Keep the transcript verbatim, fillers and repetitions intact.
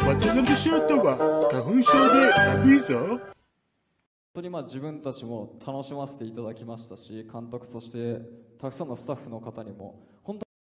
渡辺翔太は花粉症でまぶいぞ。 本当にまあ自分たちも楽しませていただきましたし、監督、そしてたくさんのスタッフの方にも本当